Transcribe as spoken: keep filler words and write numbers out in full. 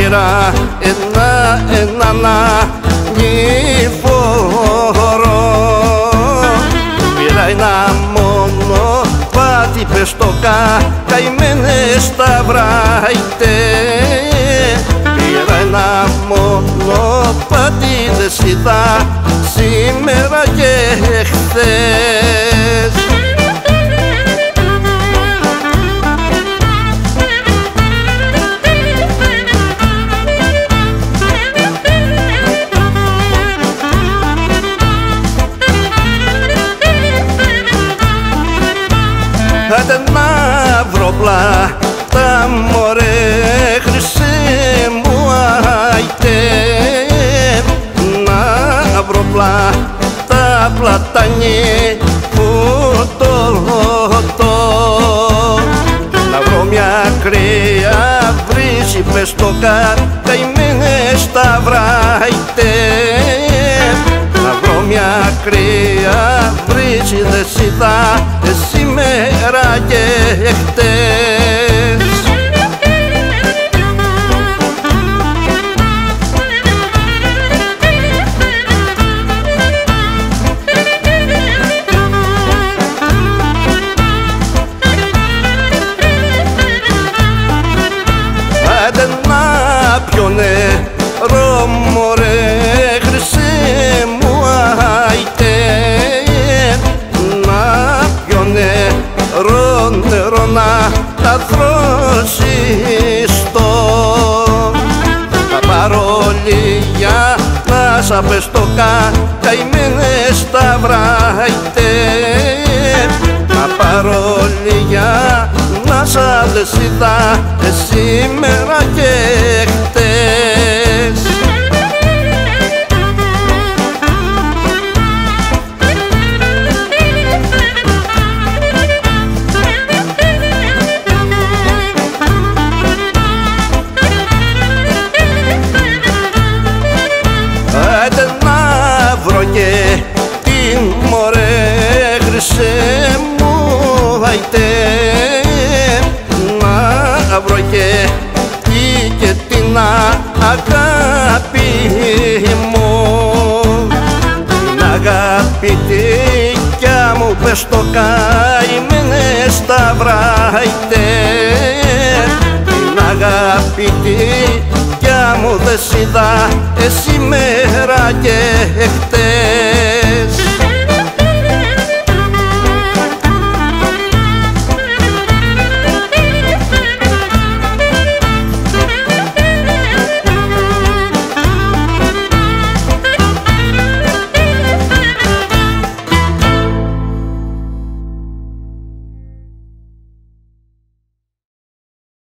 πήρα ένα, ένα να νηφορώ. Πήρα ένα μόνο πάτη πες το καημένε σταυράιτε. Πήρα ένα μόνο πάτη δε είδα σήμερα και χθες. Άντε να βρω πλάτα μωρέ χρυσέ μου άιτε. Να βρω πλάτα πλατάνι που το το. Να βρω μια κρύα βρύση πες το καημένε σταυράιτε. Να βρω μια κρύα βρύση δε είδα σήμερα και χτες. Άντε να πιω νερό μωρέ χρυσέ μου άιτε. Να πιω νερό, νερό να τα θροσιστώ. Θα πάρω λίγια να σα πες το καημένε σταυράιτε. Να πάρω λίγια να σα δες είδα σήμερα και χτες. Άντε να βρω και την μωρέ χρυσέ μου άιτε. Να βρω και τι και την αγάπη μου. Την αγάπη δικιά μου πες το καημένε σταυράιτε. Την αγάπη δικιά μου δε είδα σήμερα και χτες.